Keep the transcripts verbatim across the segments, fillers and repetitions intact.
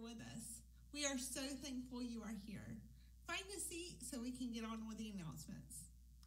with us. We are so thankful you are here. Find a seat so we can get on with the announcements.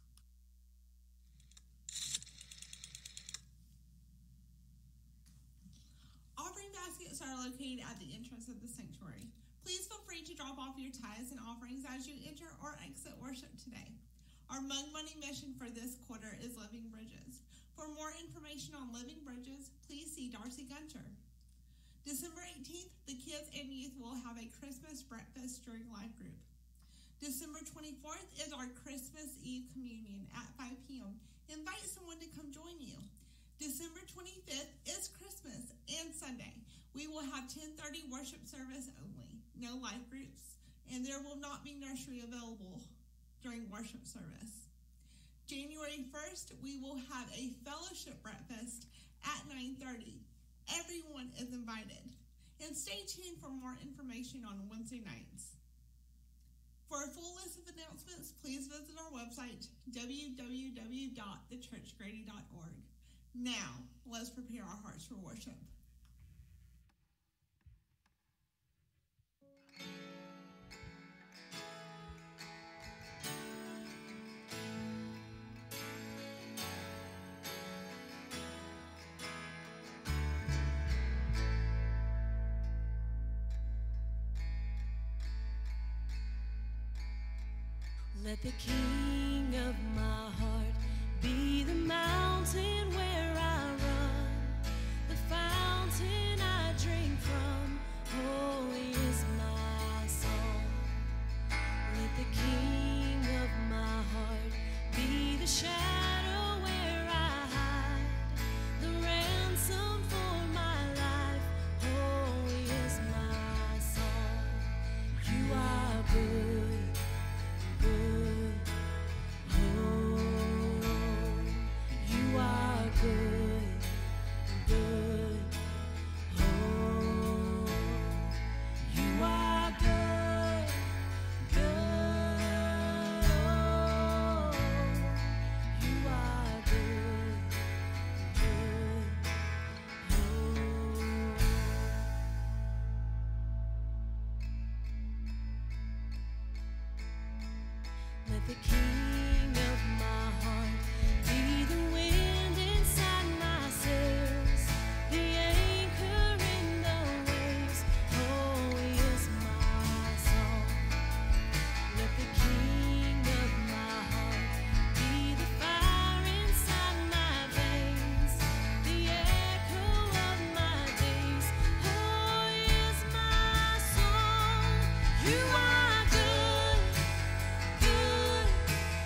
Offering baskets are located at the entrance of the sanctuary. Please feel free to drop off your tithes and offerings as you enter or exit worship today. Our Mug Money mission for this quarter is Living Bridges. For more information on Living Bridges, please see Darcy Gunter. December eighteenth, the kids and youth will have a Christmas breakfast during Life Group. December twenty-fourth is our Christmas Eve communion at five p.m. Invite someone to come join you. December twenty-fifth is Christmas and Sunday. We will have ten thirty worship service only, no life groups, and there will not be nursery available during worship service. January first, we will have a fellowship breakfast at nine thirty. Everyone is invited. And stay tuned for more information on Wednesday nights. For a full list of announcements, please visit our website, w w w dot the church grady dot org. Now, let's prepare our hearts for worship. Let the king of my heart be the mountain where I run, the fountain I drink from. Holy is my song. Let the king of my heart be the shadow where I hide, the ransom for my life. Holy is my song. You are good. Good, oh, you are good, good, oh, you are good, good, oh, you are good, good, oh. Let the king of my heart be the wind inside my sails, the anchor in the waves. Holy is my song. Let the king of my heart be the fire inside my veins, the echo of my days. Holy is my song. You are good. Good,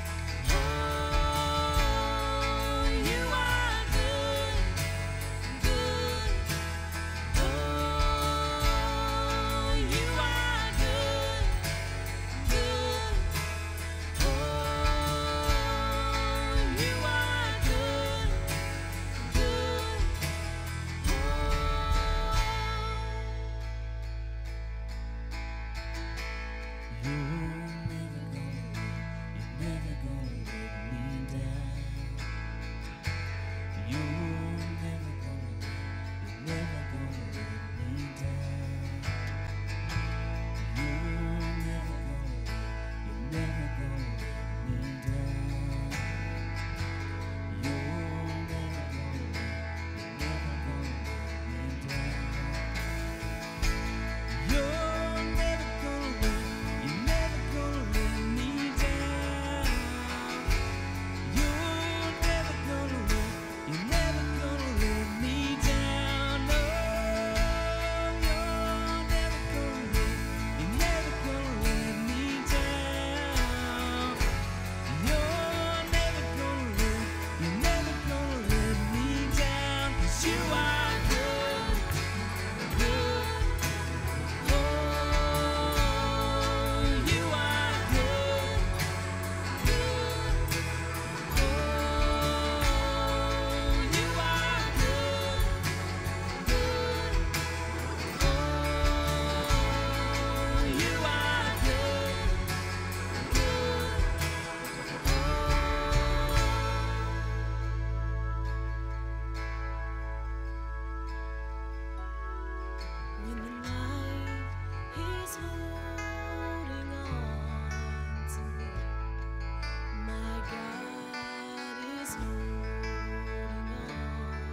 is holding on to me. My God is holding on.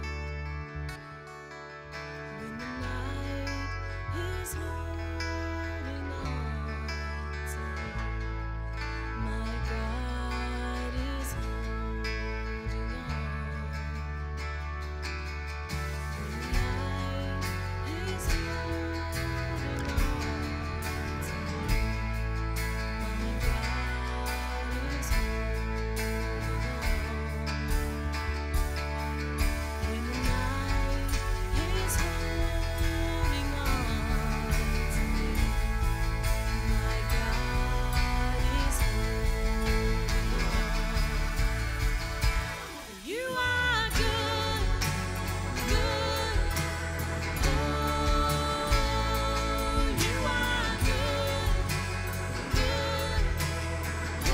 When the night is holding on to me, my God is holding on. When the night is holding on to me, my God is holding on. When the night is holding on to me, my God is holding on. You are good, good. Oh, you are good, good. Oh,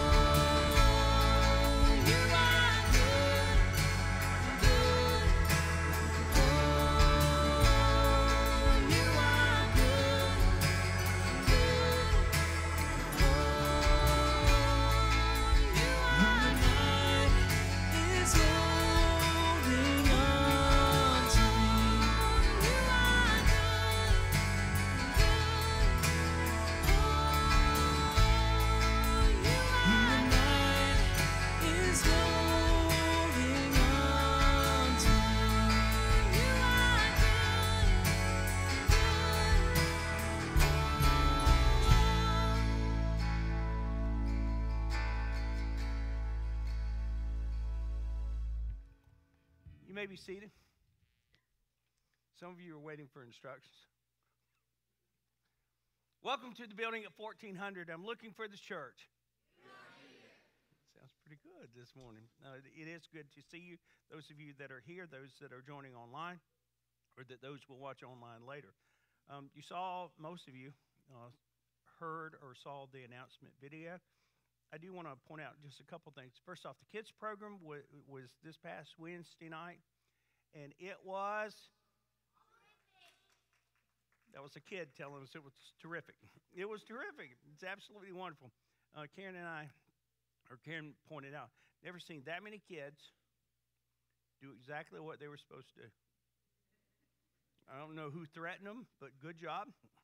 you are good, good. Oh, you are good, You may be seated. Some of you are waiting for instructions. Welcome to the building at fourteen hundred. I'm looking for the church. Sounds pretty good this morning. Uh, it is good to see you, those of you that are here, those that are joining online, or that those will watch online later. Um, you saw, most of you uh, heard or saw the announcement video. I do want to point out just a couple things. First off, the kids program w- was this past Wednesday night, and it was, that was a kid telling us it was terrific. It was terrific. It's absolutely wonderful. Uh, Karen and I, or Karen pointed out, never seen that many kids do exactly what they were supposed to do. I don't know who threatened them, but good job.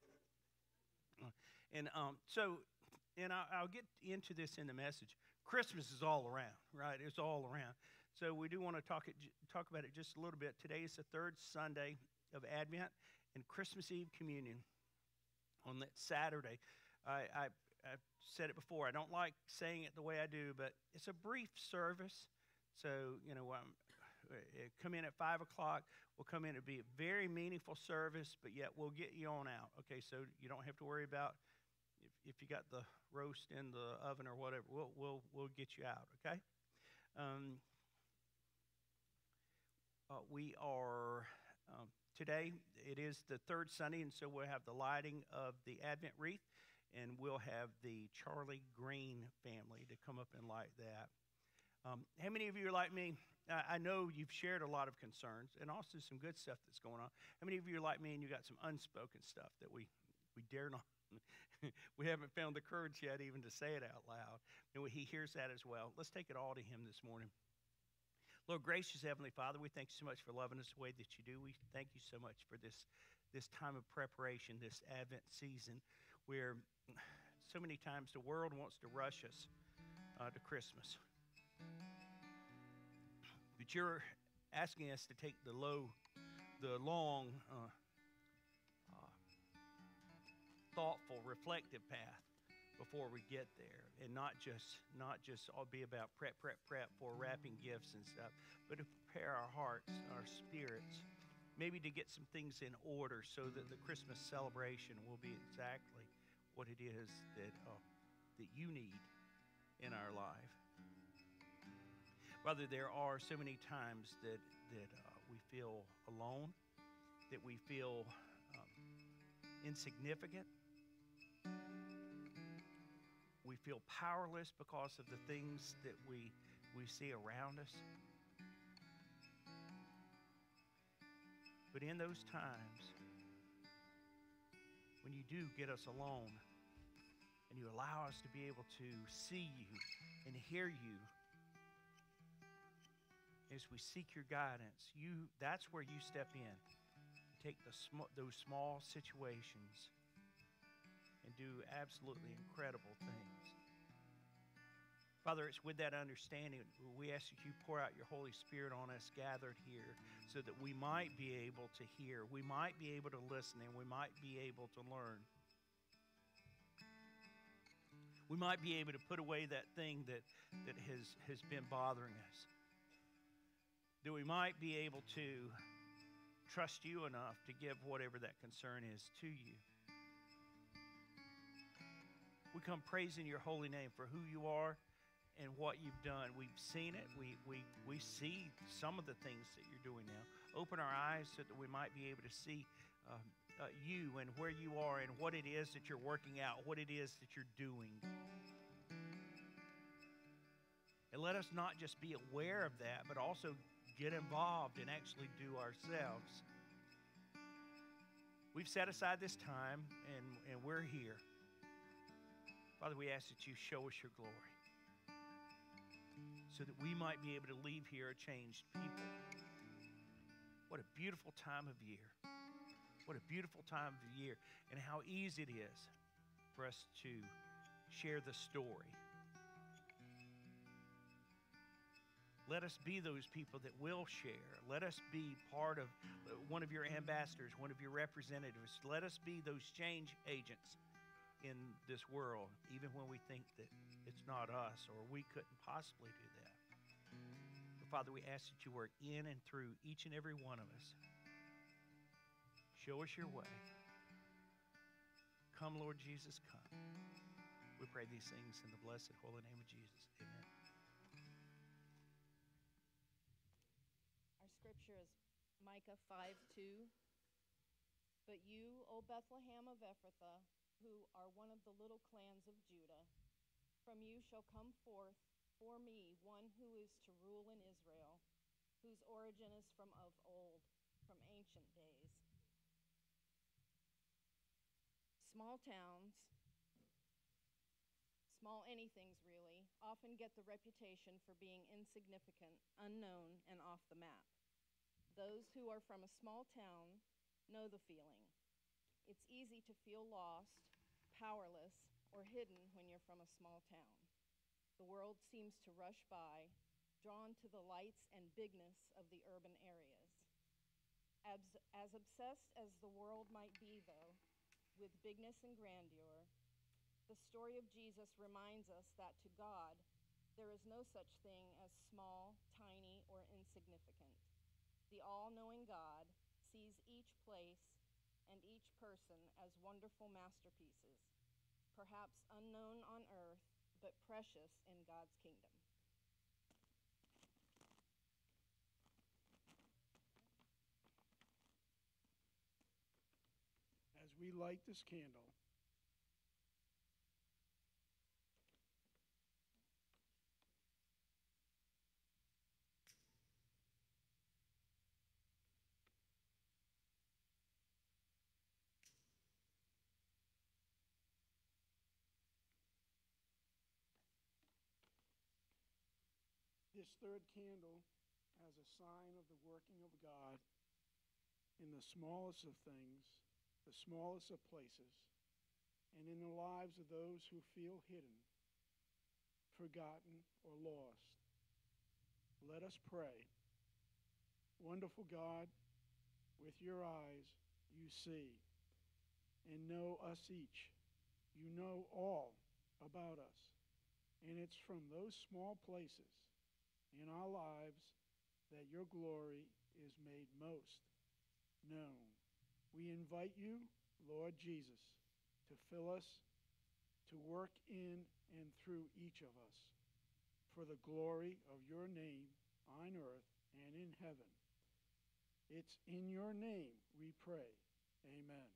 And um, so, and I'll, I'll get into this in the message. Christmas is all around, right? It's all around. So we do want to talk it, talk about it just a little bit. Today is the third Sunday of Advent and Christmas Eve communion on that Saturday. I, I, I've said it before. I don't like saying it the way I do, but it's a brief service. So, you know, um, come in at five o'clock. We'll come in. It'll be a very meaningful service, but yet we'll get you on out. Okay, so you don't have to worry about if, if you got the roast in the oven or whatever. We'll we'll we'll get you out. Okay. Um, uh, we are um, today. It is the third Sunday, and so we'll have the lighting of the Advent wreath, and we'll have the Charlie Green family to come up and light that. Um, how many of you are like me? I, I know you've shared a lot of concerns and also some good stuff that's going on. How many of you are like me and you got some unspoken stuff that we, we dare not, we haven't found the courage yet even to say it out loud. And he hears that as well. Let's take it all to him this morning. Lord, gracious Heavenly Father, we thank you so much for loving us the way that you do. We thank you so much for this, this time of preparation, this Advent season, where so many times the world wants to rush us uh, to Christmas. But you're asking us to take the low, the long, uh, uh, thoughtful, reflective path before we get there, and not just not just all be about prep, prep, prep for wrapping gifts and stuff, but to prepare our hearts, our spirits, maybe to get some things in order so that the Christmas celebration will be exactly what it is that uh, that you need in our life. Father, there are so many times that that uh, we feel alone, that we feel um, insignificant. We feel powerless because of the things that we we see around us. But in those times, when you do get us alone and you allow us to be able to see you and hear you as we seek your guidance, you that's where you step in. Take the sm- those small situations and do absolutely incredible things. Father, it's with that understanding we ask that you pour out your Holy Spirit on us gathered here so that we might be able to hear, we might be able to listen, and we might be able to learn. We might be able to put away that thing that, that has, has been bothering us. That we might be able to trust you enough to give whatever that concern is to you. We come praising your holy name for who you are and what you've done. We've seen it. We, we, we see some of the things that you're doing now. Open our eyes so that we might be able to see um, uh, you and where you are and what it is that you're working out, what it is that you're doing. And let us not just be aware of that, but also get involved and actually do ourselves. We've set aside this time, and, and we're here. Father, we ask that you show us your glory so that we might be able to leave here a changed people. What a beautiful time of year. What a beautiful time of the year, and how easy it is for us to share the story. Let us be those people that will share. Let us be part of one of your ambassadors, one of your representatives. Let us be those change agents in this world, even when we think that it's not us or we couldn't possibly do that. But Father, we ask that you work in and through each and every one of us. Show us your way. Come, Lord Jesus, come. We pray these things in the blessed holy name of Jesus. Amen. Our scripture is Micah five two. But you, O Bethlehem of Ephrathah, who are one of the little clans of Judah, from you shall come forth for me one who is to rule in Israel, whose origin is from of old, from ancient days. Small towns, small anythings really, often get the reputation for being insignificant, unknown, and off the map. Those who are from a small town know the feeling. It's easy to feel lost, powerless, or hidden when you're from a small town. The world seems to rush by, drawn to the lights and bigness of the urban areas. As, as obsessed as the world might be, though, with bigness and grandeur, the story of Jesus reminds us that to God, there is no such thing as small, tiny, or insignificant. The all-knowing God sees each place and each person as wonderful masterpieces, perhaps unknown on earth, but precious in God's kingdom. As we light this candle, this third candle as a sign of the working of God in the smallest of things, the smallest of places, and in the lives of those who feel hidden, forgotten, or lost. Let us pray. Wonderful God, with your eyes you see and know us each. You know all about us. And it's from those small places in our lives that your glory is made most known. We invite you, Lord Jesus, to fill us, to work in and through each of us for the glory of your name on earth and in heaven. It's in your name we pray. Amen.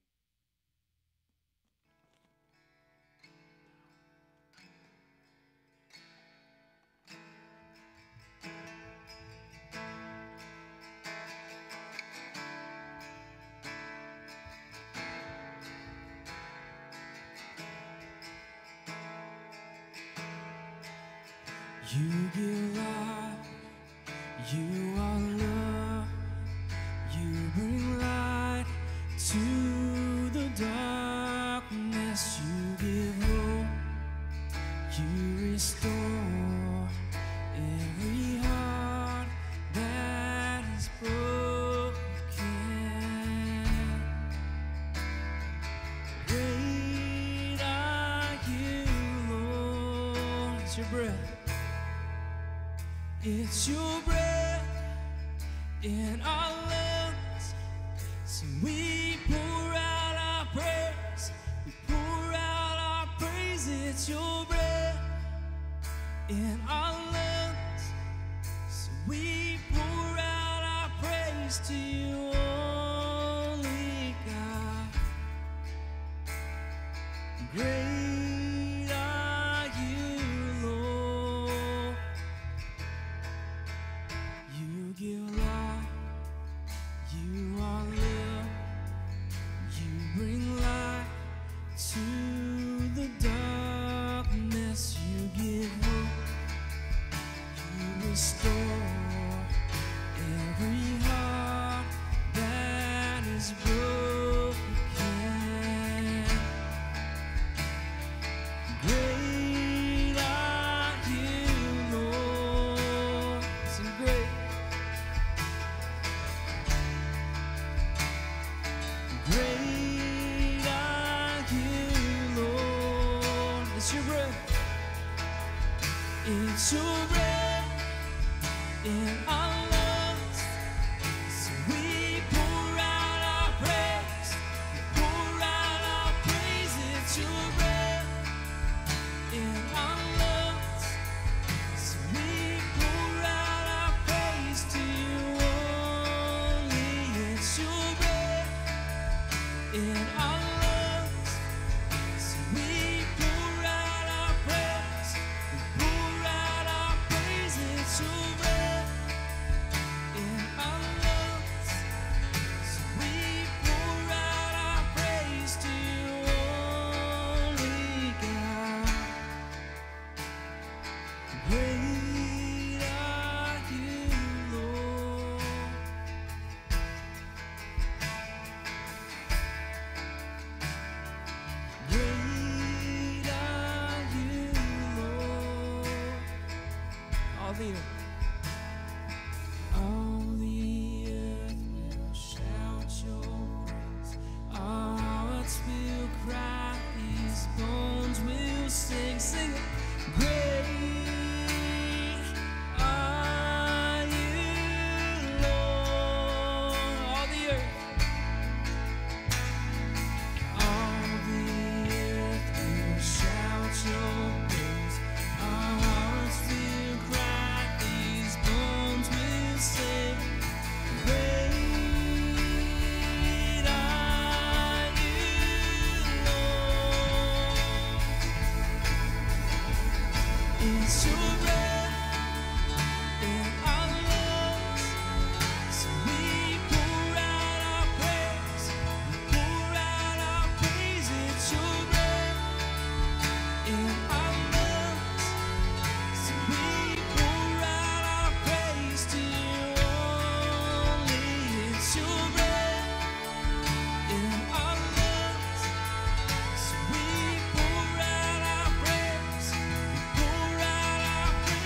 You give life, you are love, you bring light to the darkness, you give hope, you restore every heart that is broken. Great are you, Lord. It's your breath. It's your breath in our lungs, so we pour out our praise. We pour out our praise. It's your breath in our lungs, so we pour out our praise to you, only God. Great are you, Lord. You give life, you are love, you bring light to the darkness, you give hope, you restore every heart that is broken. Great are you, Lord. Sing great. Great are you, Lord. It's your breath. It's your breath in our lungs, so we pour out our praise. We pour out our praise. It's your breath in our lungs, so we pour out our praise to you only. It's your breath in our lungs, so we pour out our praise. We pour out our praise. It's your breath in our lungs, so we pour out our praise to you, only God. Great are you, Lord. Great are you, Lord. All the earth, all the earth will shout your praise. Our hearts will cry, these bones will sing, sing it. Great are you, Lord. All the earth. All the earth will shout your praise. Our hearts will cry, these bones will sing. Great are you, Lord. It's your breath in our lungs, so we pour out our praise. We pour out our praise. It's your breath in our lungs, so we pour out our praise to you only. It's your breath in our lungs, so we pour out our praise. We pour out our praise.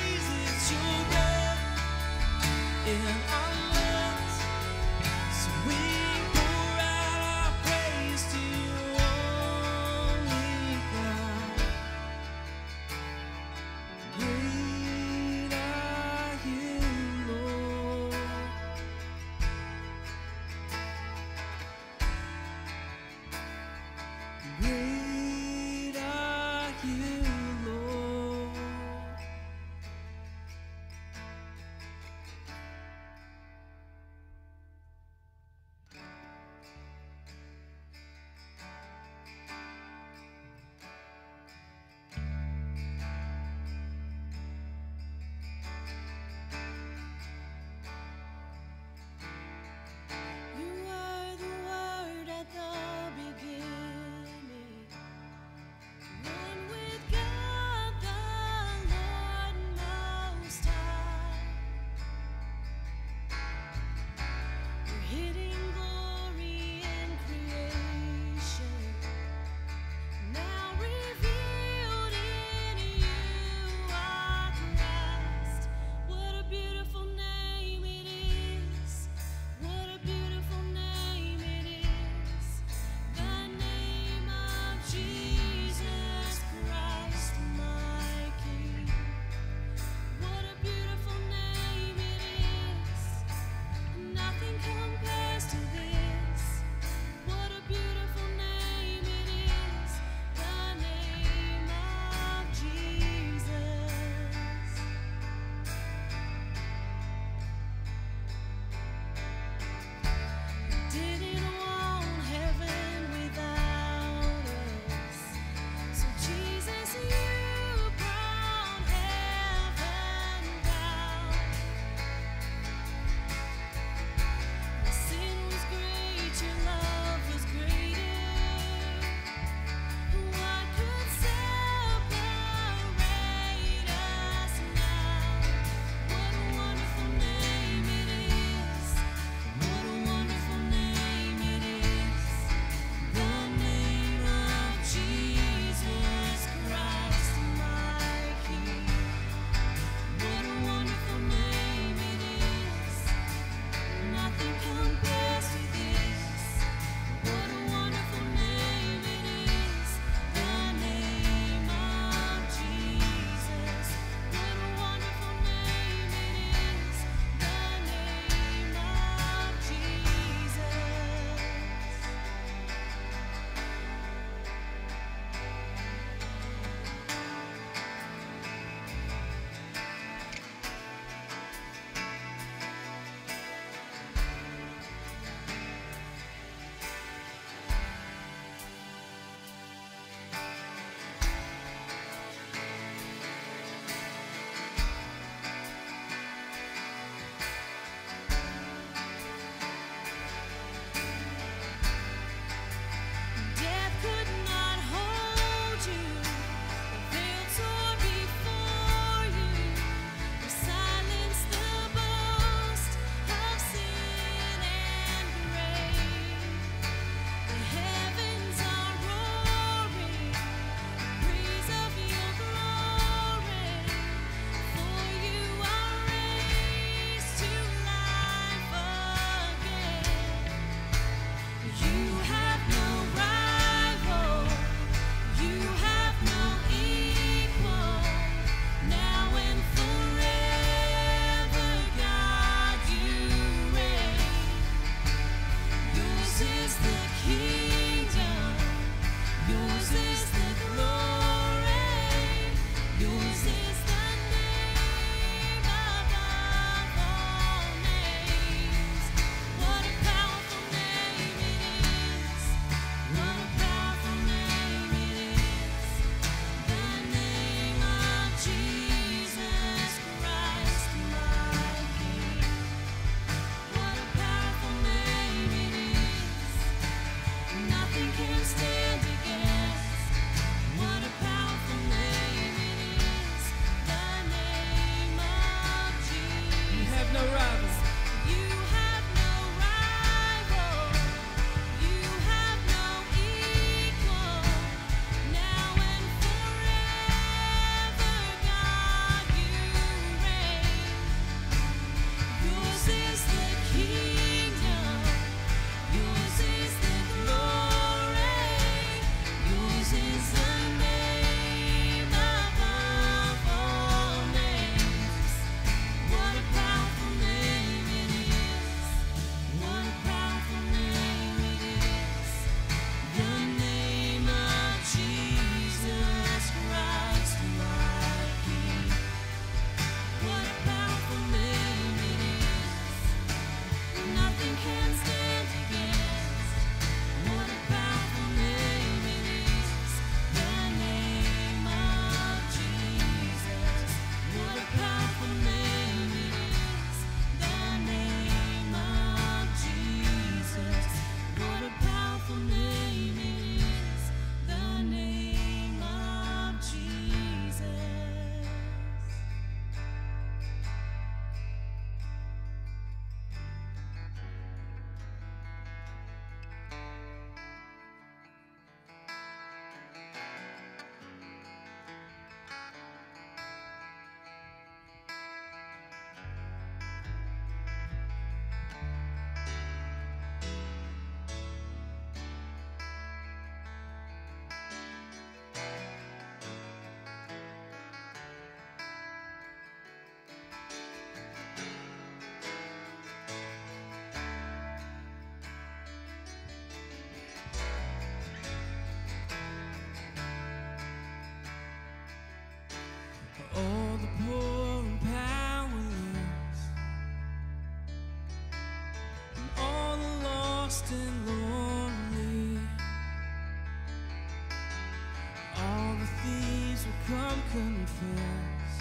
come confess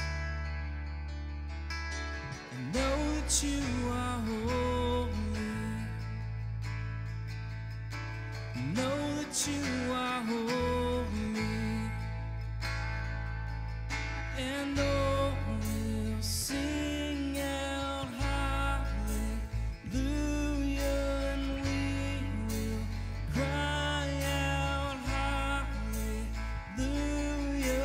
and know that you are holy. Know that you are holy. And oh, we'll sing out hallelujah, and we will cry out hallelujah.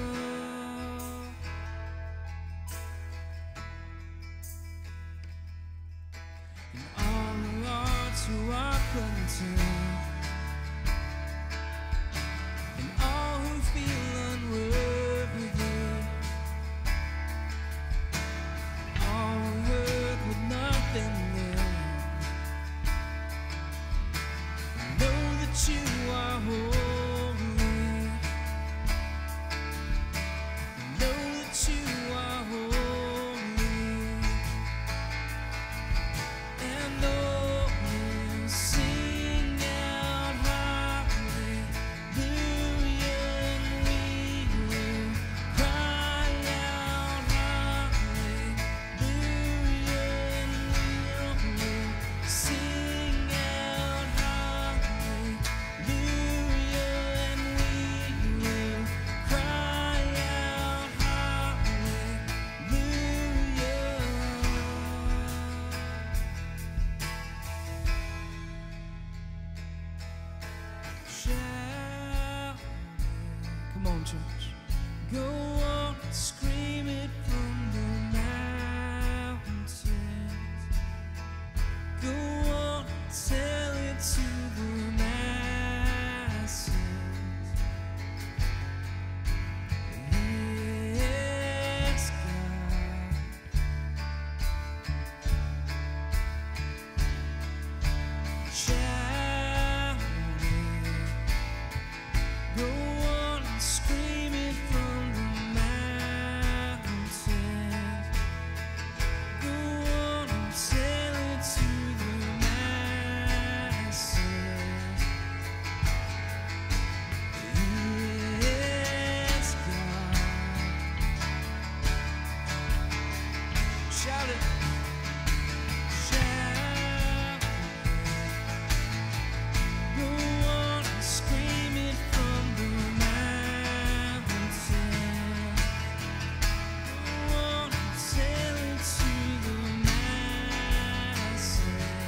And all the hearts who are content, and all who feel unworthy, all who earth with nothing there, know that you are holy. Know that you are holy. And oh, we'll sing out hallelujah, and we will cry out hallelujah, and we will sing out hallelujah, and we will cry out hallelujah. Shout, come on, church. Go on, scream it from the mountains. Go on, tell it to the masses. Yes, God. Shout it. Go on and scream it from the mountains. Go on and tell it to the masses. Yes, God. Shout it. Shout. Go on and scream it from the mountains. Go on and tell it to the masses.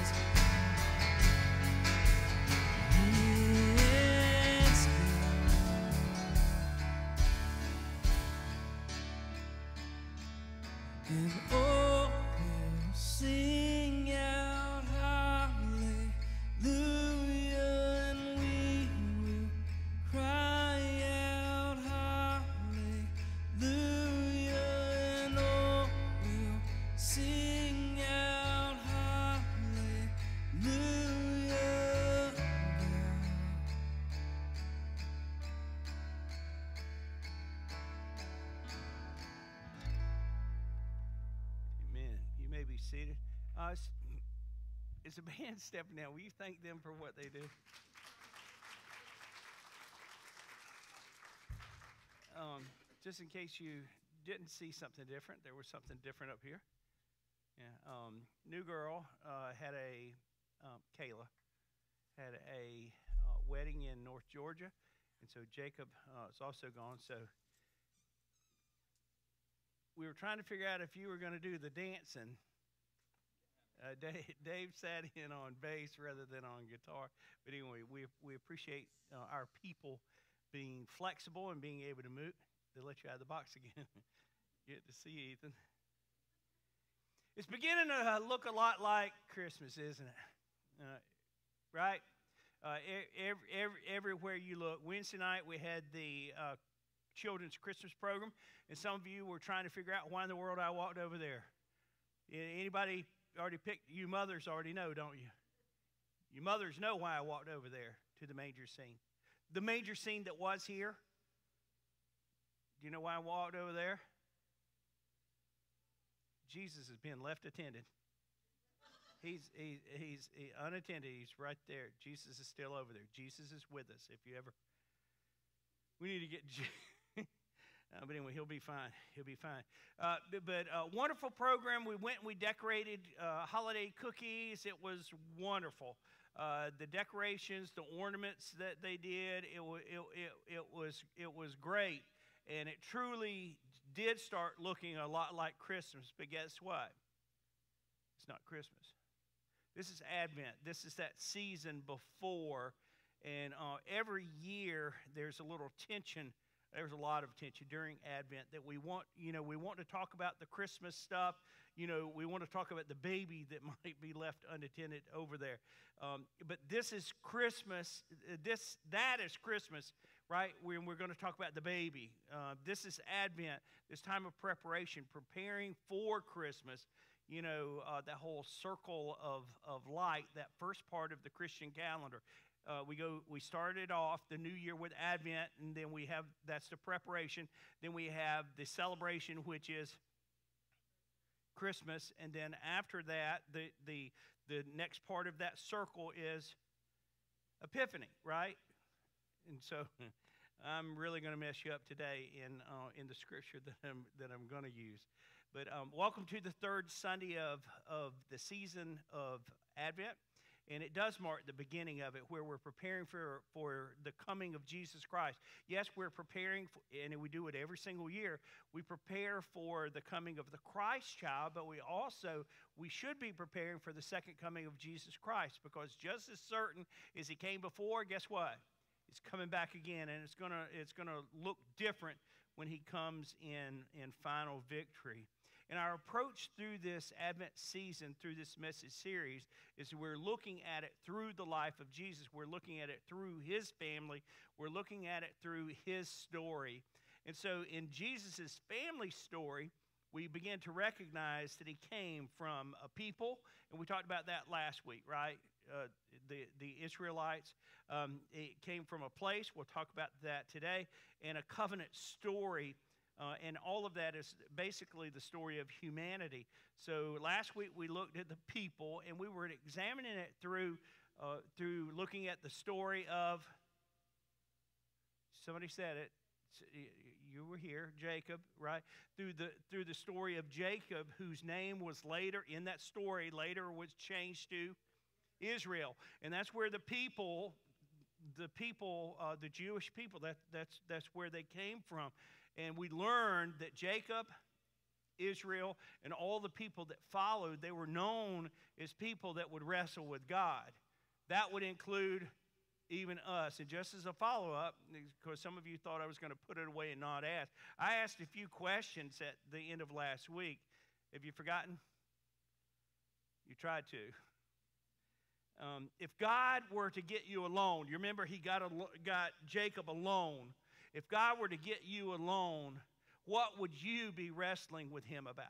Yes, God. And oh, we'll sing out hallelujah, and we will cry out hallelujah, and oh, we'll sing out hallelujah. Amen. You may be seated. Uh, s- is the band stepping down? Will you thank them for what they do? Um, just in case you didn't see something different, there was something different up here. Yeah. Um, new girl uh, had a um, Kayla had a uh, wedding in North Georgia, and so Jacob uh, is also gone. So we were trying to figure out if you were going to do the dancing. Uh, Dave, Dave sat in on bass rather than on guitar. But anyway, we we appreciate uh, our people being flexible and being able to move. They let you out of the box again. Get to see Ethan. It's beginning to uh, look a lot like Christmas, isn't it? Uh, right? Uh, every, every, everywhere you look. Wednesday night we had the uh, children's Christmas program, and some of you were trying to figure out why in the world I walked over there. Anybody already picked? You mothers already know, don't you? You mothers know why I walked over there to the manger scene. The manger scene that was here. Do you know why I walked over there? Jesus has been left attended. He's, he, he's he, unattended. He's right there. Jesus is still over there. Jesus is with us. If you ever, we need to get, Uh, but anyway, he'll be fine. He'll be fine. Uh, but but uh, wonderful program. We went and we decorated uh, holiday cookies. It was wonderful. Uh, the decorations, the ornaments that they did, it, wa- it, it, it, was, it was great. And it truly did start looking a lot like Christmas. But guess what? It's not Christmas. This is Advent. This is that season before. And uh, every year there's a little tension. There's a lot of tension during Advent that we want, you know, we want to talk about the Christmas stuff. You know, we want to talk about the baby that might be left unattended over there. Um, but this is Christmas. This, that is Christmas, right? When we're going to talk about the baby. Uh, this is Advent, this time of preparation, preparing for Christmas. You know, uh, that whole circle of, of light, that first part of the Christian calendar. Uh, we go. We started off the new year with Advent, and then we have, that's the preparation. Then we have the celebration, which is Christmas, and then after that, the the the next part of that circle is Epiphany, right? And so, I'm really going to mess you up today in uh, in the scripture that I'm that I'm going to use. But um, welcome to the third Sunday of of the season of Advent. And it does mark the beginning of it, where we're preparing for, for the coming of Jesus Christ. Yes, we're preparing, for, and we do it every single year. We prepare for the coming of the Christ child, but we also, we should be preparing for the second coming of Jesus Christ, because just as certain as he came before, guess what? He's coming back again, and it's gonna, it's gonna look different when he comes in, in final victory. And our approach through this Advent season, through this message series, is we're looking at it through the life of Jesus. We're looking at it through his family. We're looking at it through his story. And so in Jesus' family story, we begin to recognize that he came from a people, and we talked about that last week, right? Uh, the, the Israelites. Um, it came from a place, we'll talk about that today, and a covenant story. Uh, and all of that is basically the story of humanity. So last week we looked at the people, and we were examining it through uh, through looking at the story of, somebody said it, you were here, Jacob, right? Through the through the story of Jacob, whose name was later, in that story, later was changed to Israel. And that's where the people, the people, uh, the Jewish people, that, that's, that's where they came from. And we learned that Jacob, Israel, and all the people that followed, they were known as people that would wrestle with God. That would include even us. And just as a follow-up, because some of you thought I was going to put it away and not ask, I asked a few questions at the end of last week. Have you forgotten? You tried to. Um, if God were to get you alone, you remember he got, a, got Jacob alone. If God were to get you alone, what would you be wrestling with him about?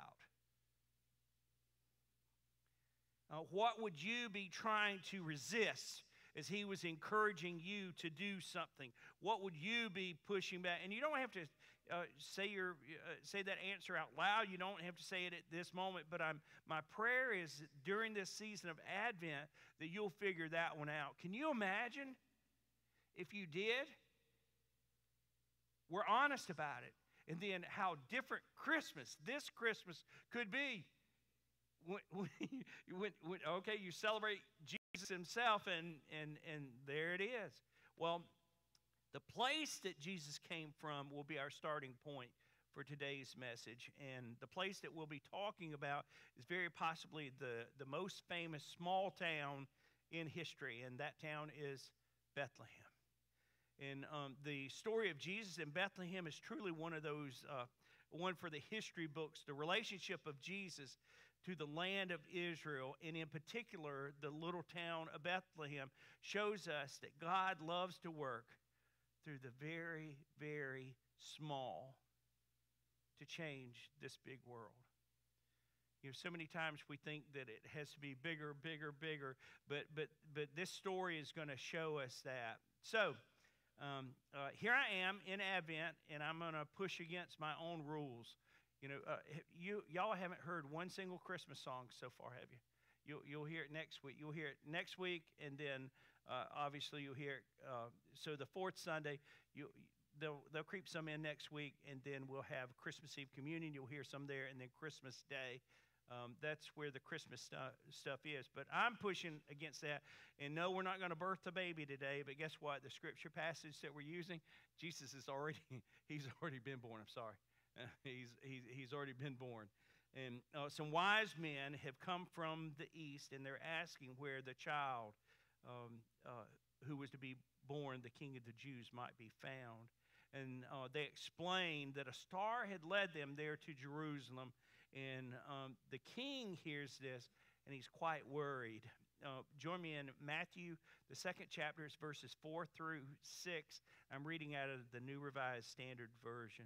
Uh, what would you be trying to resist as he was encouraging you to do something? What would you be pushing back? And you don't have to uh, say your uh, say that answer out loud. You don't have to say it at this moment. But I'm my prayer is that during this season of Advent that you'll figure that one out. Can you imagine if you did? We're honest about it. And then how different Christmas, this Christmas, could be. When, when, when, okay, you celebrate Jesus himself, and, and, and there it is. Well, the place that Jesus came from will be our starting point for today's message. And the place that we'll be talking about is very possibly the, the most famous small town in history, and that town is Bethlehem. And um, the story of Jesus in Bethlehem is truly one of those, uh, one for the history books. The relationship of Jesus to the land of Israel, and in particular, the little town of Bethlehem, shows us that God loves to work through the very, very small to change this big world. You know, so many times we think that it has to be bigger, bigger, bigger, but but but this story is going to show us that. So, Um, uh, here I am in Advent, and I'm going to push against my own rules. You know, uh, you y'all haven't heard one single Christmas song so far, have you? You'll you'll hear it next week. You'll hear it next week, and then uh, obviously you'll hear it. Uh, so the fourth Sunday, you they'll they'll creep some in next week, and then we'll have Christmas Eve communion. You'll hear some there, and then Christmas Day. Um, that's where the Christmas stu- stuff is. But I'm pushing against that. And no, we're not going to birth the baby today. But guess what? The scripture passage that we're using, Jesus is already, he's already been born. I'm sorry. Uh, he's, he's, he's already been born. And uh, some wise men have come from the east, and they're asking where the child um, uh, who was to be born, the King of the Jews, might be found. And uh, they explained that a star had led them there to Jerusalem. And um, the king hears this, and he's quite worried. Uh, join me in Matthew, the second chapter, it's verses four through six. I'm reading out of the New Revised Standard Version.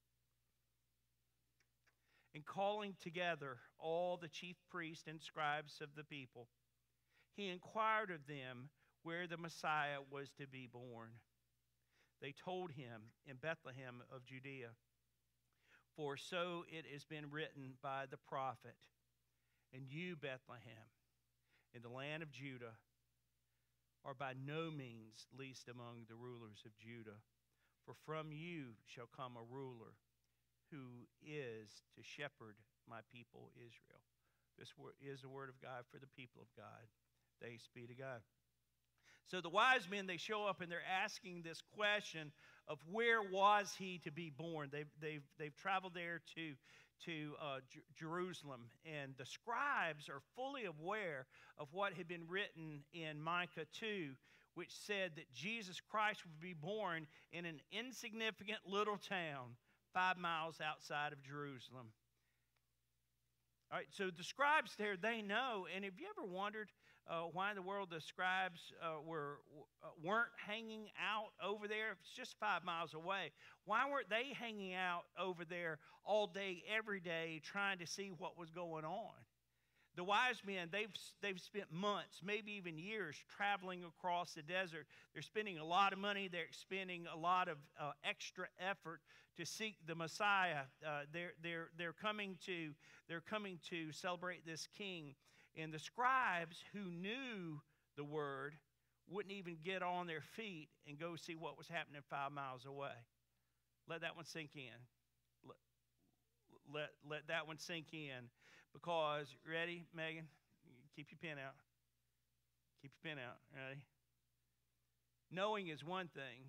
And calling together all the chief priests and scribes of the people, he inquired of them where the Messiah was to be born. They told him, in Bethlehem of Judea. For so it has been written by the prophet, and you, Bethlehem, in the land of Judah, are by no means least among the rulers of Judah. For from you shall come a ruler who is to shepherd my people Israel. This is the word of God for the people of God. Thanks be to God. So the wise men, they show up and they're asking this question of where was he to be born. They've, they've, they've traveled there to, to uh, J- Jerusalem. And the scribes are fully aware of what had been written in Micah two, which said that Jesus Christ would be born in an insignificant little town five miles outside of Jerusalem. All right, so the scribes there, they know. And have you ever wondered uh, why in the world the scribes uh, were, uh, weren't hanging out over there? If it's just five miles away, why weren't they hanging out over there all day, every day, trying to see what was going on? The wise men, they've, they've spent months, maybe even years, traveling across the desert. They're spending a lot of money. They're expending a lot of uh, extra effort to seek the Messiah. Uh, they're, they're, they're, coming to, they're coming to celebrate this king. And the scribes who knew the word wouldn't even get on their feet and go see what was happening five miles away. Let that one sink in. Let, let, let that one sink in. Because, ready, Megan? Keep your pen out. Keep your pen out. Ready? Knowing is one thing,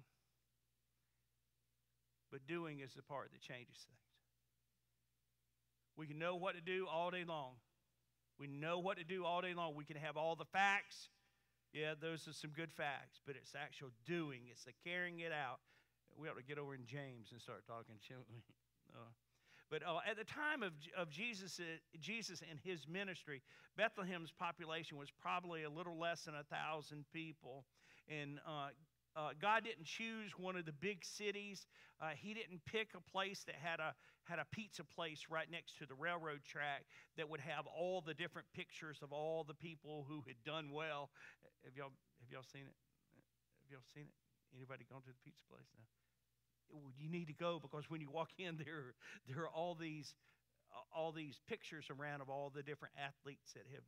but doing is the part that changes things. We can know what to do all day long. We know what to do all day long. We can have all the facts. Yeah, those are some good facts, but it's actual doing. It's the carrying it out. We ought to get over in James and start talking, shouldn't we? Uh, But uh, at the time of, of Jesus, uh, Jesus and his ministry, Bethlehem's population was probably a little less than a thousand people. And uh, uh, God didn't choose one of the big cities. Uh, he didn't pick a place that had a had a pizza place right next to the railroad track that would have all the different pictures of all the people who had done well. Have y'all have y'all seen it? Have y'all seen it? Anybody gone to the pizza place now? You need to go, because when you walk in there, there are all these, uh, all these pictures around of all the different athletes that have,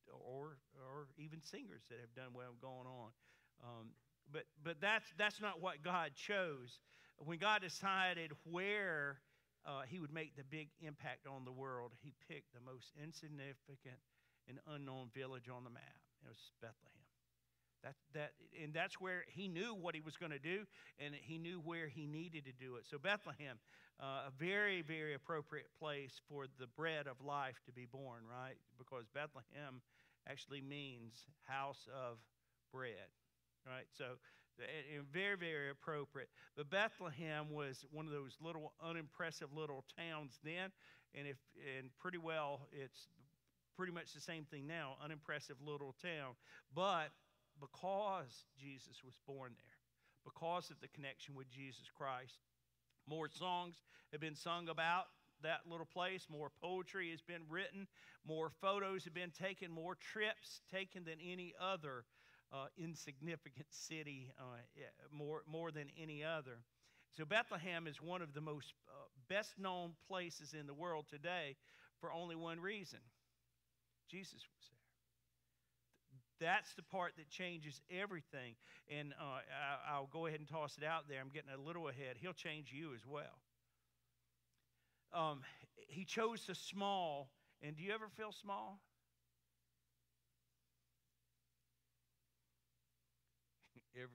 or or even singers that have done well going on. Um, but but that's that's not what God chose. When God decided where uh, He would make the big impact on the world, He picked the most insignificant and unknown village on the map. It was Bethlehem. That, that, and that's where he knew what he was going to do, and he knew where he needed to do it. So Bethlehem, uh, a very, very appropriate place for the bread of life to be born, right? Because Bethlehem actually means house of bread, right? So and very, very appropriate. But Bethlehem was one of those little unimpressive little towns then, and if and pretty well it's pretty much the same thing now, unimpressive little town. But because Jesus was born there, because of the connection with Jesus Christ, more songs have been sung about that little place, more poetry has been written, more photos have been taken, more trips taken than any other uh, insignificant city, uh, more, more than any other. So Bethlehem is one of the most uh, best-known places in the world today for only one reason. Jesus was there. That's the part that changes everything. And uh, I, I'll go ahead and toss it out there. I'm getting a little ahead. He'll change you as well. Um, he chose the small. And do you ever feel small? Every,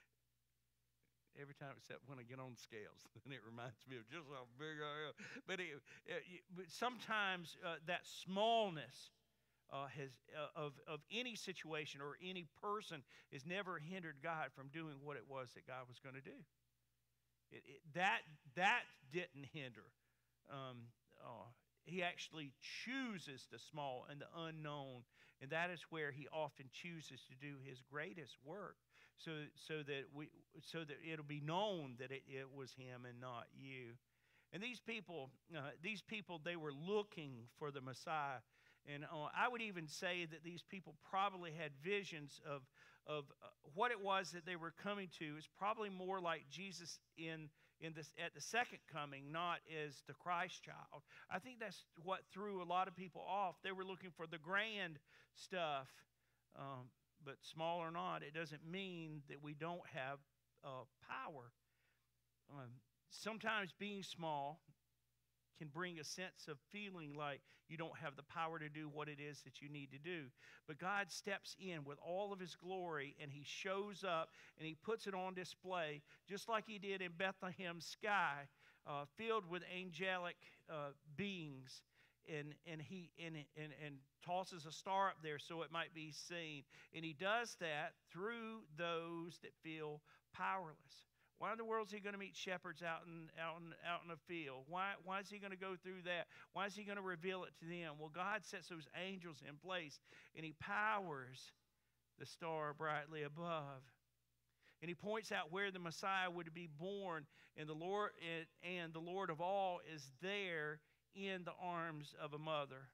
every time except when I get on the scales, then it reminds me of just how big I am. But, it, it, but sometimes uh, that smallness uh, has uh, of of any situation or any person has never hindered God from doing what it was that God was going to do. It, it, that that didn't hinder. Um, uh, he actually chooses the small and the unknown, and that is where he often chooses to do his greatest work. So, so that we, so that it'll be known that it, it was him and not you. And these people, uh, these people, they were looking for the Messiah. And uh, I would even say that these people probably had visions of of uh, what it was that they were coming to. Is probably more like Jesus in in this at the second coming, not as the Christ child. I think that's what threw a lot of people off. They were looking for the grand stuff. Um, But small or not, it doesn't mean that we don't have uh, power. Um, sometimes being small can bring a sense of feeling like you don't have the power to do what it is that you need to do. But God steps in with all of his glory, and he shows up, and he puts it on display, just like he did in Bethlehem's sky, uh, filled with angelic uh, beings. And and he and, and and tosses a star up there so it might be seen. And he does that through those that feel powerless. Why in the world is he going to meet shepherds out in out in out in a field? Why why is he going to go through that? Why is he going to reveal it to them? Well, God sets those angels in place, and he powers the star brightly above. And he points out where the Messiah would be born, and the Lord and, and the Lord of all is there in the arms of a mother,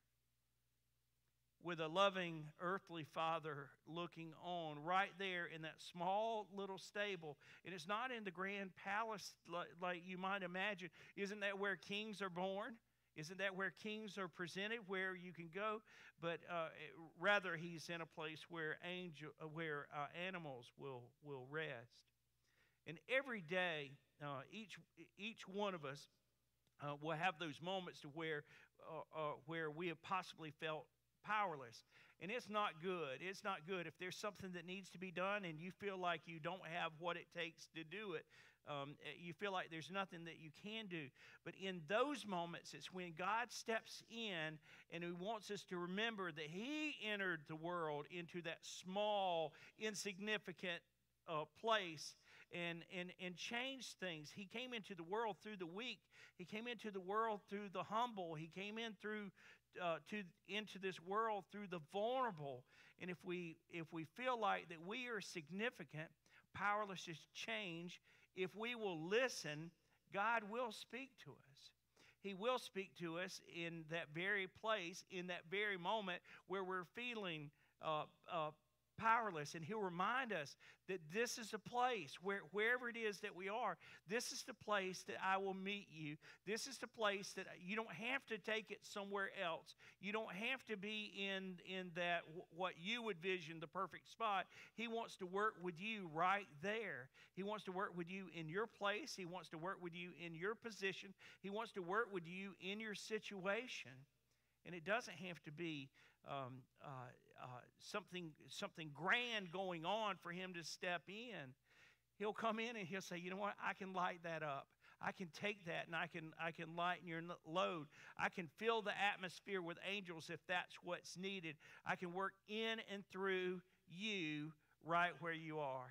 with a loving earthly father looking on, right there in that small little stable. And it's not in the grand palace like, like you might imagine. Isn't that where kings are born? Isn't that where kings are presented, where you can go? But uh, rather, he's in a place where angel, uh, where uh, animals will will rest. And every day, uh, each each one of us Uh, we'll have those moments to where uh, uh, where we have possibly felt powerless. And it's not good. It's not good if there's something that needs to be done and you feel like you don't have what it takes to do it. Um, you feel like there's nothing that you can do. But in those moments, it's when God steps in and he wants us to remember that he entered the world into that small, insignificant uh, place and, and, and changed things. He came into the world through the weak. He came into the world through the humble. He came in through uh, to into this world through the vulnerable. And if we if we feel like that we are significant, powerless to change, if we will listen, God will speak to us. He will speak to us in that very place, in that very moment where we're feeling uh, uh, powerless. And he'll remind us that this is a place, where, wherever it is that we are, this is the place that I will meet you. This is the place that you don't have to take it somewhere else. You don't have to be in, in that, what you would vision, the perfect spot. He wants to work with you right there. He wants to work with you in your place. He wants to work with you in your position. He wants to work with you in your situation. And it doesn't have to be um, uh, uh, something something grand going on for him to step in. He'll come in and he'll say, you know what, I can light that up. I can take that and I can I can lighten your load. I can fill the atmosphere with angels if that's what's needed. I can work in and through you right where you are.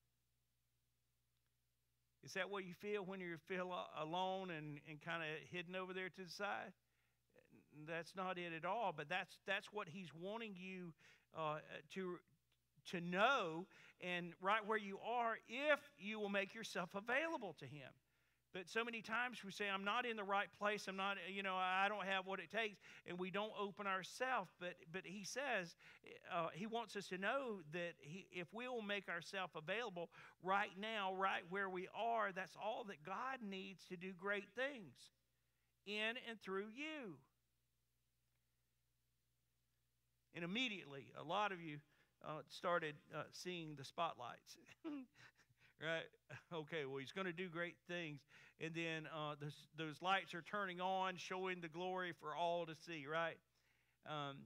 Is that what you feel when you feel alone and, and kind of hidden over there to the side? That's not it at all, but that's that's what he's wanting you uh, to to know, and right where you are, if you will make yourself available to him. But so many times we say, I'm not in the right place, I'm not, you know, I don't have what it takes, and we don't open ourselves. But but he says, uh, he wants us to know that he, if we will make ourselves available right now, right where we are, that's all that God needs to do great things in and through you. And immediately, a lot of you uh, started uh, seeing the spotlights. Right? Okay, well, he's going to do great things. And then uh, those, those lights are turning on, showing the glory for all to see, right? Um,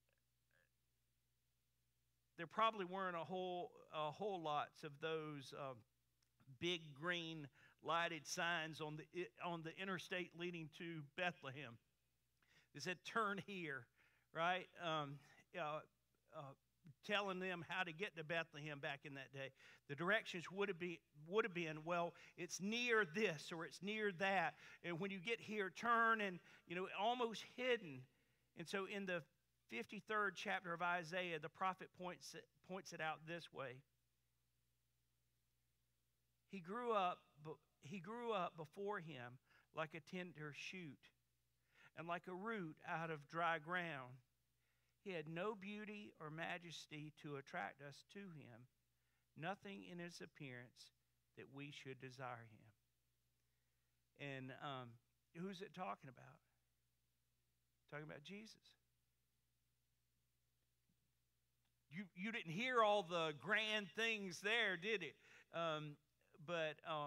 there probably weren't a whole, a whole lots of those um, big green lighted signs on the, on the interstate leading to Bethlehem. It said, turn here, right? Um, uh, uh, telling them how to get to Bethlehem back in that day. The directions would have been, would have been, well, it's near this or it's near that. And when you get here, turn and, you know, almost hidden. And so in the fifty-third chapter of Isaiah, the prophet points it, points it out this way. He grew up, he grew up before him like a tender shoot and like a root out of dry ground. He had no beauty or majesty to attract us to him, nothing in his appearance that we should desire him. And um, who's it talking about? Talking about Jesus. You, you didn't hear all the grand things there, did it? Um, but uh,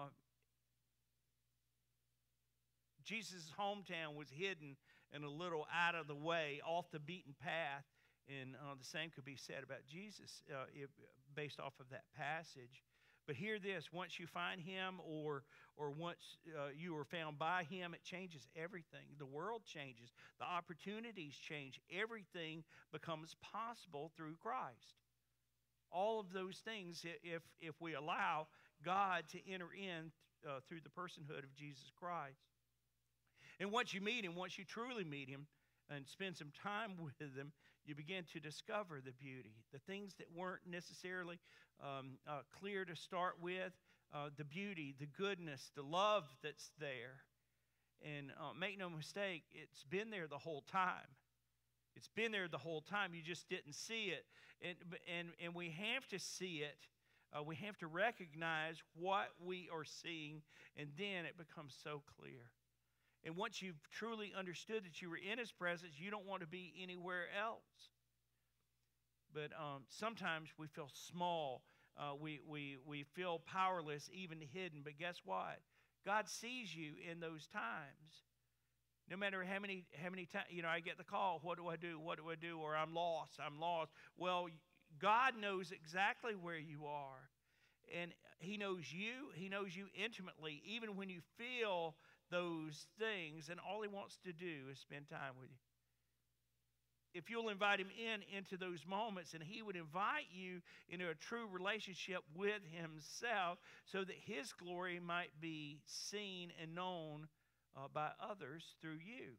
Jesus' hometown was hidden and a little out of the way, off the beaten path. And uh, the same could be said about Jesus uh, if, based off of that passage. But hear this, once you find him or, or once uh, you are found by him, it changes everything. The world changes. The opportunities change. Everything becomes possible through Christ. All of those things, if, if we allow God to enter in uh, through the personhood of Jesus Christ. And once you meet him, once you truly meet him and spend some time with him, you begin to discover the beauty, the things that weren't necessarily um, uh, clear to start with, uh, the beauty, the goodness, the love that's there. And uh, make no mistake, it's been there the whole time. It's been there the whole time. You just didn't see it. And, and, and we have to see it. Uh, we have to recognize what we are seeing, and then it becomes so clear. And once you've truly understood that you were in his presence, you don't want to be anywhere else. But um, sometimes we feel small. Uh, we, we, we feel powerless, even hidden. But guess what? God sees you in those times. No matter how many how many times, you know, I get the call, what do I do? What do I do? Or I'm lost, I'm lost. Well, God knows exactly where you are. And he knows you. He knows you intimately, even when you feel those things, and all he wants to do is spend time with you. If you'll invite him in into those moments, and he would invite you into a true relationship with himself so that his glory might be seen and known uh, by others through you.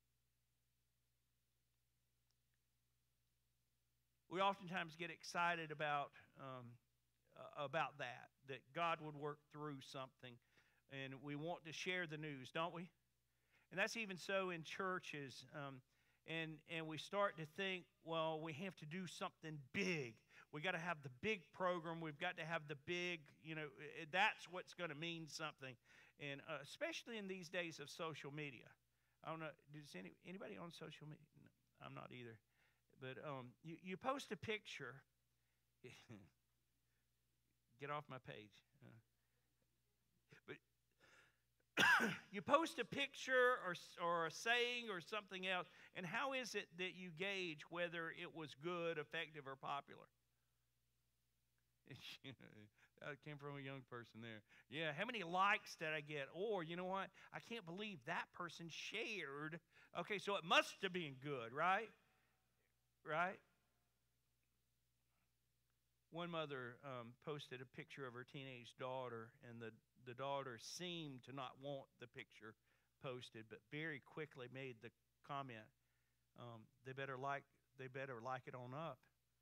We oftentimes get excited about um, uh, about that, that God would work through something. And we want to share the news, don't we? And that's even so in churches. Um, and, and we start to think, well, we have to do something big. We got to have the big program. We've got to have the big, you know, that's what's going to mean something. And uh, especially in these days of social media. I don't know, does any, anybody on social media? No, I'm not either. But um, you, you post a picture. Get off my page. Uh, but you post a picture or, or a saying or something else, and how is it that you gauge whether it was good, effective, or popular? That came from a young person there. Yeah, how many likes did I get? Or, you know what? I can't believe that person shared. Okay, so it must have been good, right? Right? One mother um, posted a picture of her teenage daughter, and the, the daughter seemed to not want the picture posted, but very quickly made the comment, um, they better like they better like it on up.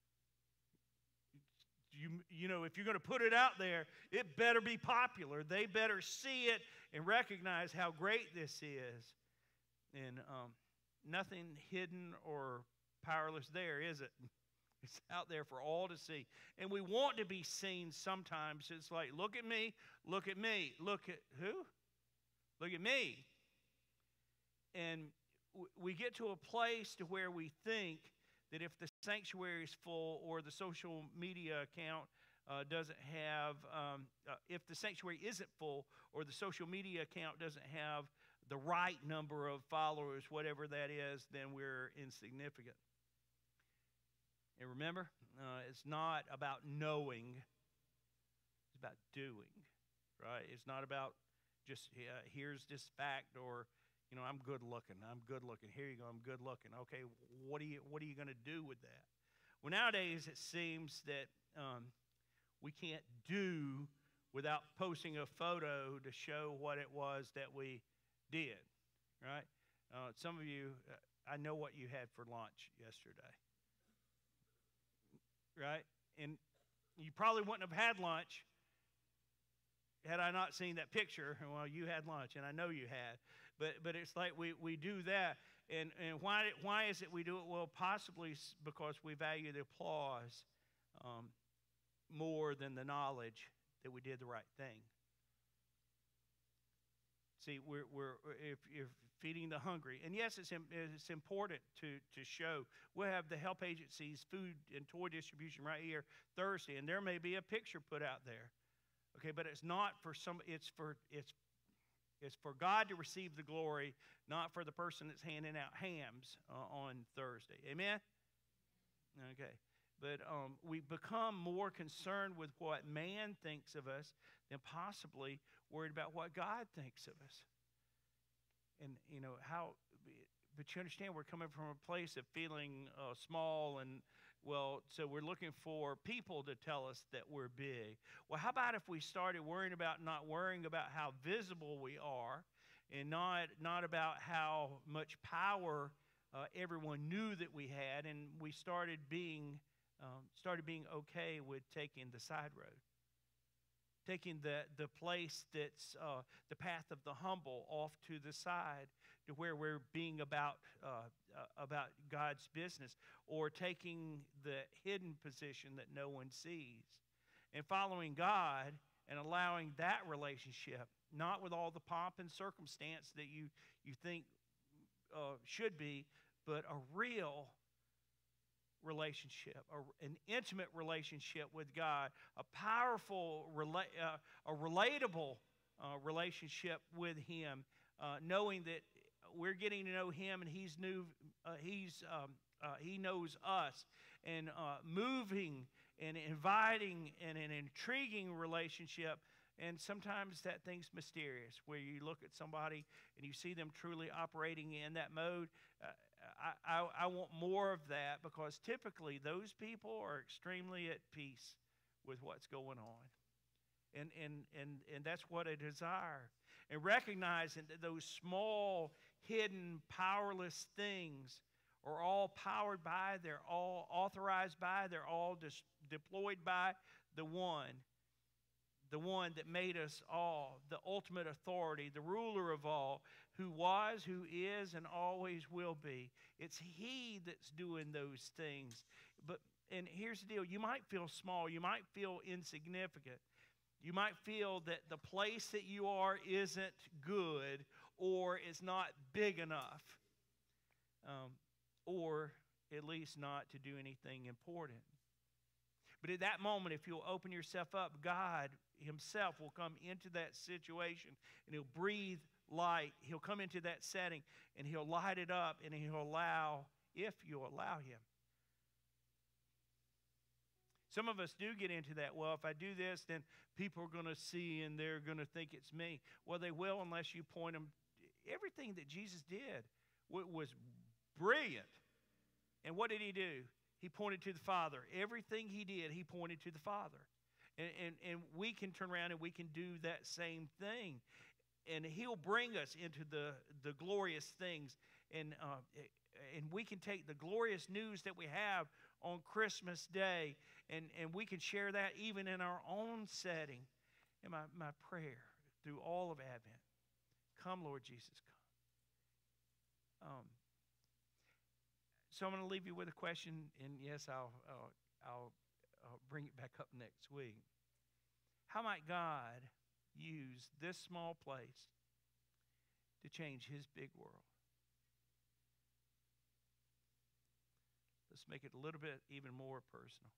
You, you know, if you're going to put it out there, it better be popular. They better see it and recognize how great this is. And um, nothing hidden or powerless there, is it? It's out there for all to see. And we want to be seen sometimes. It's like, look at me, look at me. Look at who? Look at me. And w- we get to a place to where we think that if the sanctuary is full or the social media account uh, doesn't have, um, uh, if the sanctuary isn't full or the social media account doesn't have the right number of followers, whatever that is, then we're insignificant. And remember, uh, it's not about knowing, it's about doing, right? It's not about just uh, here's this fact, or you know, I'm good looking. I'm good looking. Here you go. I'm good looking. Okay, what are you what are you going to do with that? Well, nowadays it seems that um, we can't do without posting a photo to show what it was that we did, right? Uh, some of you, uh, I know what you had for lunch yesterday, right? And you probably wouldn't have had lunch had I not seen that picture. Well, you had lunch, and I know you had. But but it's like we, we do that. And, and why why is it we do it? Well, possibly because we value the applause um, more than the knowledge that we did the right thing. See, we're, we're if you're feeding the hungry, and yes, it's it's important to to show. We'll have the help agencies food and toy distribution right here Thursday, and there may be a picture put out there. Okay, but it's not for some. It's for it's it's for God to receive the glory, not for the person that's handing out hams uh, on Thursday. Amen. Okay, but um, we become more concerned with what man thinks of us than possibly worried about what God thinks of us. And you know how, but you understand we're coming from a place of feeling uh, small and. Well, so we're looking for people to tell us that we're big. Well, how about if we started worrying about not worrying about how visible we are and not, not about how much power uh, everyone knew that we had, and we started being, um, started being okay with taking the side road, taking the, the place that's uh, the path of the humble off to the side to where we're being about uh, uh, about God's business, or taking the hidden position that no one sees and following God and allowing that relationship, not with all the pomp and circumstance that you, you think uh, should be, but a real relationship, a, an intimate relationship with God, a powerful, rela- uh, a relatable uh, relationship with Him, uh, knowing that we're getting to know Him and He's new, uh, He's um, uh, He knows us, and uh, moving and inviting and an intriguing relationship. And sometimes that thing's mysterious, where you look at somebody and you see them truly operating in that mode. Uh, I, I, I want more of that, because typically those people are extremely at peace with what's going on. And, and, and, and that's what I desire. And recognizing that those small, hidden, powerless things are all powered by, they're all authorized by, they're all dis- deployed by the one. The one that made us all, the ultimate authority, the ruler of all, who was, who is, and always will be. It's He that's doing those things. But and here's the deal. You might feel small. You might feel insignificant. You might feel that the place that you are isn't good, or it's not big enough, um, or at least not to do anything important. But at that moment, if you'll open yourself up, God Himself will come into that situation, and He'll breathe light. He'll come into that setting, and He'll light it up, and He'll allow, if you'll allow Him. Some of us do get into that. Well, if I do this, then people are going to see, and they're going to think it's me. Well, they will, unless you point them. Everything that Jesus did was brilliant. And what did He do? He pointed to the Father. Everything He did, He pointed to the Father. And, and, and we can turn around and we can do that same thing. And He'll bring us into the, the glorious things. And, uh, and we can take the glorious news that we have on Christmas Day, and, and we can share that even in our own setting. And my, my prayer through all of Advent, come, Lord Jesus, come. Um, So I'm going to leave you with a question, and yes, I'll, I'll, I'll, I'll bring it back up next week. How might God use this small place to change His big world? The Let's make it a little bit even more personal.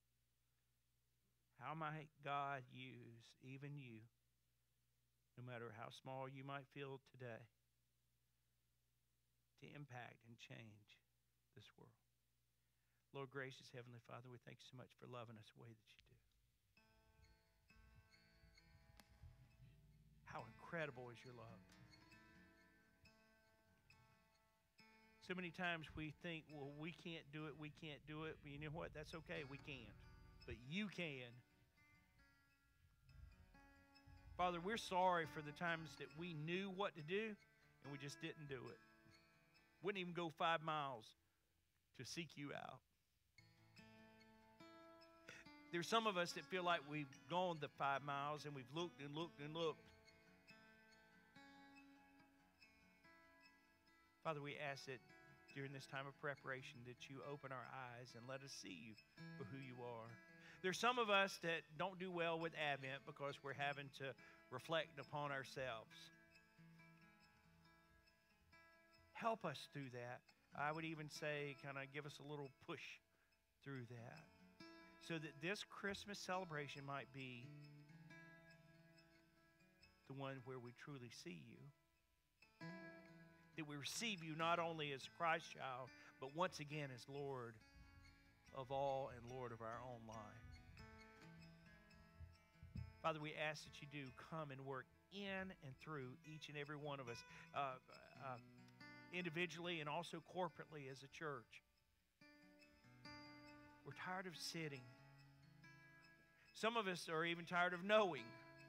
How might God use even you, no matter how small you might feel today, to impact and change this world? Lord, gracious Heavenly Father, we thank you so much for loving us the way that you do. How incredible is your love. So many times we think, well, we can't do it, we can't do it. But you know what? That's okay, we can't. But you can. Father, we're sorry for the times that we knew what to do and we just didn't do it. Wouldn't even go five miles to seek you out. There's some of us that feel like we've gone the five miles and we've looked and looked and looked. Father, we ask that during this time of preparation that you open our eyes and let us see you for who you are. There's some of us that don't do well with Advent because we're having to reflect upon ourselves. Help us through that. I would even say, kind of give us a little push through that so that this Christmas celebration might be the one where we truly see you. That we receive you not only as Christ's child, but once again as Lord of all and Lord of our own life. Father, we ask that you do come and work in and through each and every one of us, uh, uh, individually and also corporately as a church. We're tired of sitting. Some of us are even tired of knowing.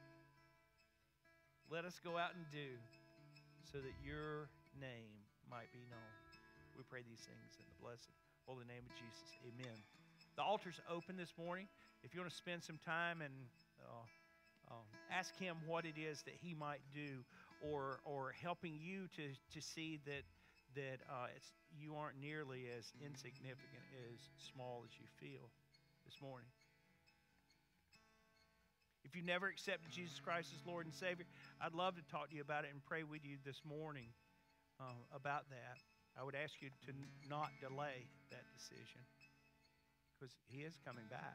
Let us go out and do so that your name might be known. We pray these things in the blessed holy name of Jesus. Amen. The altar's open this morning. If you want to spend some time and uh, um, ask him what it is that he might do, or or helping you to to see that that uh, it's you aren't nearly as insignificant, as small as you feel this morning. If you've never accepted Jesus Christ as Lord and Savior, I'd love to talk to you about it and pray with you this morning uh, about that. I would ask you to n- not delay that decision because he is coming back.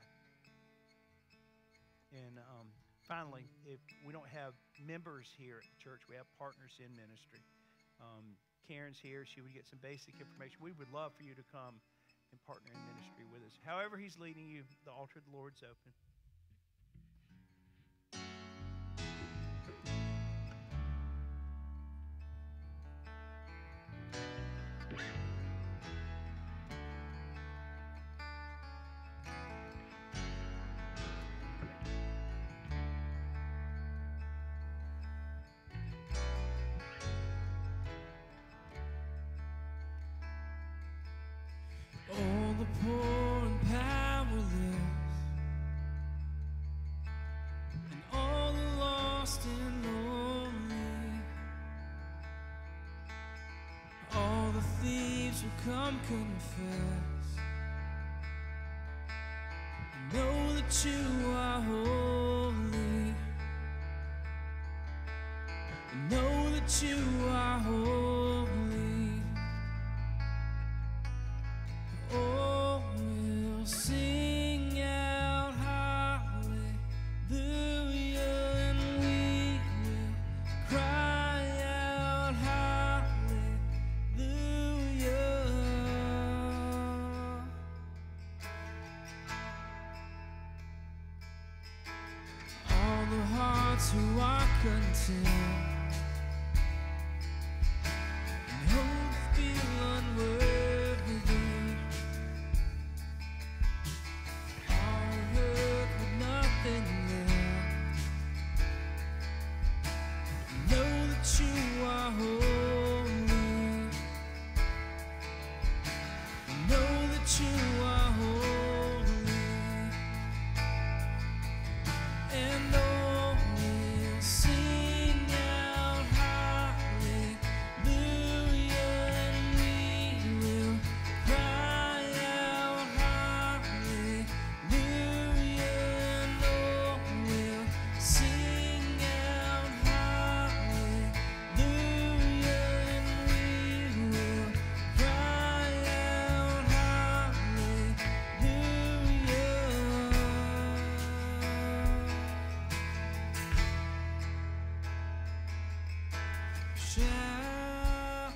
And um, finally, if we don't have members here at the church, we have partners in ministry. Um, Karen's here. She would get some basic information. We would love for you to come and partner in ministry with us. However he's leading you, the altar of the Lord's open. All the poor and powerless, and all the lost and lonely, all the thieves will come confess, and know that you are holy, and know that you are holy. Oh, we'll sing out hallelujah, and we will cry out hallelujah. All the hearts who are content, shout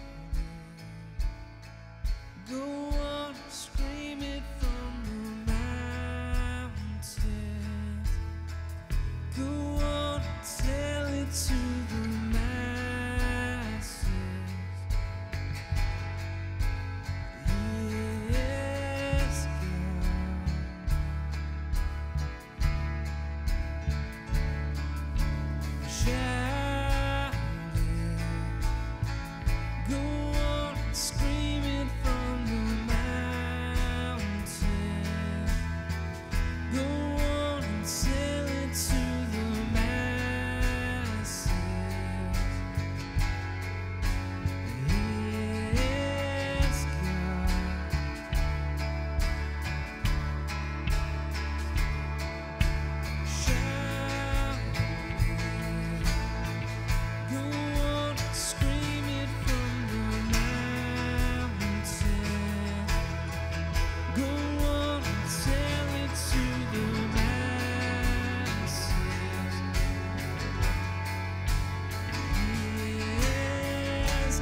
it. Go on, scream it from the mountains. Go on, tell it to the masses. Yes, God. Shout it. Go on, scream it from the mountains. Go on and tell it to the masses. Yes, God. Shout it. Go on, scream it from the mountains. Go on and tell it to the masses. Yes,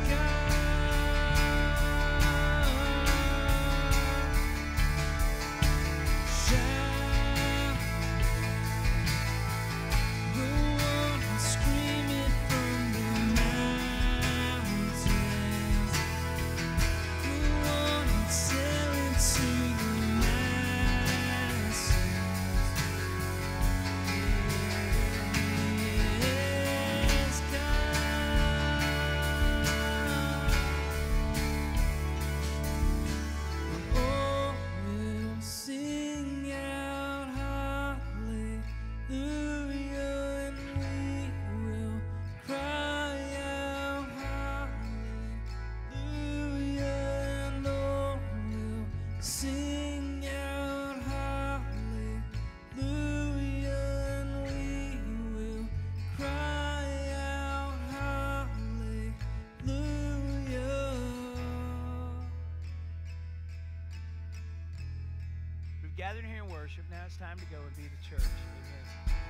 God. Shout. Go on and scream it from the mountains. Go on and tell it to the masses. Yes, God. Oh, we'll sing out hallelujah, and we will cry out hallelujah, and all will sing out hallelujah, and we will cry out hallelujah. We've gathered here in worship. Now it's time to go and be the church. Amen.